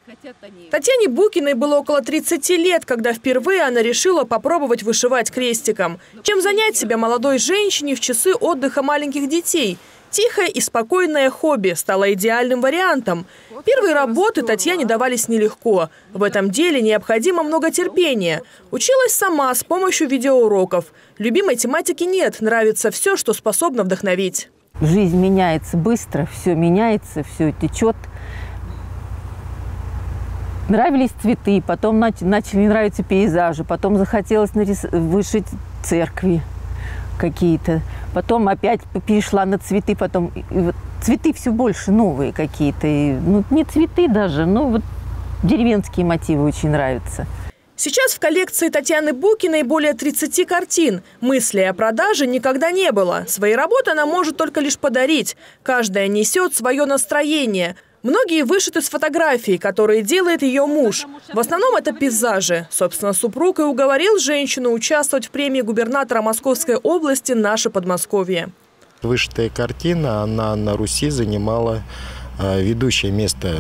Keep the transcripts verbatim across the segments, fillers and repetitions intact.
Татьяне Букиной было около тридцати лет, когда впервые она решила попробовать вышивать крестиком. Чем занять себя молодой женщине в часы отдыха маленьких детей? Тихое и спокойное хобби стало идеальным вариантом. Первые работы Татьяне давались нелегко. В этом деле необходимо много терпения. Училась сама с помощью видеоуроков. Любимой тематики нет, нравится все, что способно вдохновить. Жизнь меняется быстро, все меняется, все течет. Нравились цветы, потом начали нравиться пейзажи, потом захотелось нарис... вышить церкви какие-то. Потом опять перешла на цветы, потом и вот цветы все больше новые какие-то. Ну, не цветы даже, но вот деревенские мотивы очень нравятся. Сейчас в коллекции Татьяны Букиной более тридцати картин. Мысли о продаже никогда не было. Свои работы она может только лишь подарить. Каждая несет свое настроение. Многие вышиты с фотографий, которые делает ее муж. В основном это пейзажи. Собственно, супруг и уговорил женщину участвовать в премии губернатора Московской области «Наше Подмосковье». Вышитая картина, она на Руси занимала ведущее место.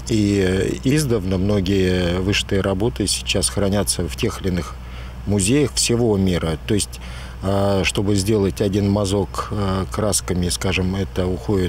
И издавна многие вышитые работы сейчас хранятся в тех или иных музеях всего мира. То есть, чтобы сделать один мазок красками, скажем, это уходит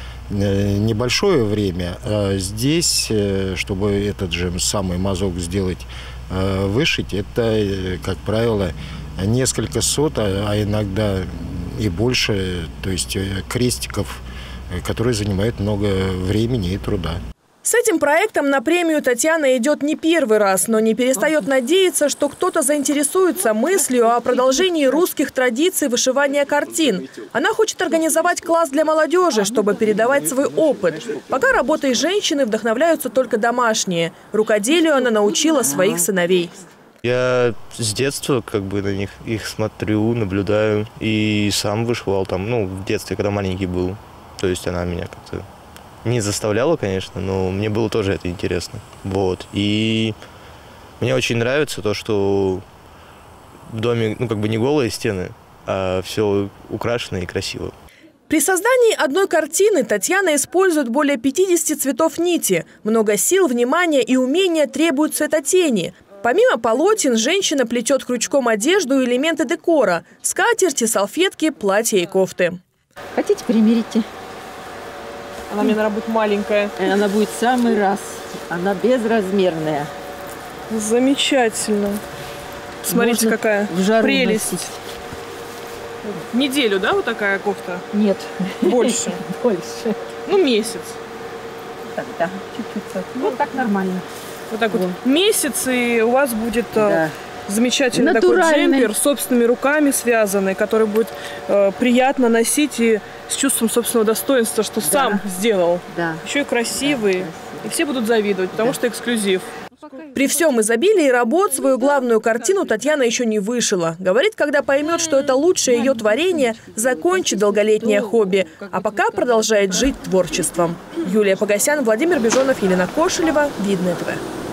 небольшое время. А здесь, чтобы этот же самый мазок сделать, вышить, это, как правило, несколько сот, а иногда и больше, то есть крестиков, которые занимают много времени и труда. С этим проектом на премию Татьяна идет не первый раз, но не перестает надеяться, что кто-то заинтересуется мыслью о продолжении русских традиций вышивания картин. Она хочет организовать класс для молодежи, чтобы передавать свой опыт. Пока работой женщины вдохновляются только домашние. Рукоделию она научила своих сыновей. Я с детства как бы на них их смотрю, наблюдаю и сам вышивал там, ну, в детстве, когда маленький был. То есть она меня как-то не заставляла, конечно, но мне было тоже это интересно. Вот. И мне очень нравится то, что в доме, ну, как бы не голые стены, а все украшено и красиво. При создании одной картины Татьяна использует более пятидесяти цветов нити. Много сил, внимания и умения требуют цветотени. Помимо полотен, женщина плетет крючком одежду и элементы декора – скатерти, салфетки, платья и кофты. Хотите, примерите? Она мне, наверное, будет маленькая. Она будет в самый раз. Она безразмерная. Замечательно. Смотрите, можно какая прелесть. Носить. Неделю, да, вот такая кофта? Нет. Больше? Больше. Ну, месяц. Так, да, чуть-чуть. Вот так нормально. Вот так вот. вот. Месяц, и у вас будет... Да. Замечательный такой джемпер, собственными руками связанный, который будет э, приятно носить и с чувством собственного достоинства, что да. сам сделал. Да. Еще и красивый. Да, и все будут завидовать, потому да. что эксклюзив. При всем изобилии работ свою главную картину Татьяна еще не вышила. Говорит, когда поймет, что это лучшее ее творение, закончит долголетнее хобби. А пока продолжает жить творчеством. Юлия Погосян, Владимир Бежонов, Елена Кошелева. Видное ТВ.